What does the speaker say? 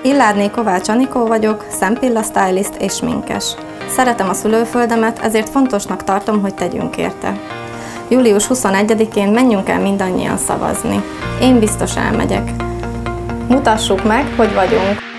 Illárné Kovács Anikó vagyok, szempilla stylist és sminkes. Szeretem a szülőföldemet, ezért fontosnak tartom, hogy tegyünk érte. Július 21-én menjünk el mindannyian szavazni. Én biztos elmegyek. Mutassuk meg, hogy vagyunk!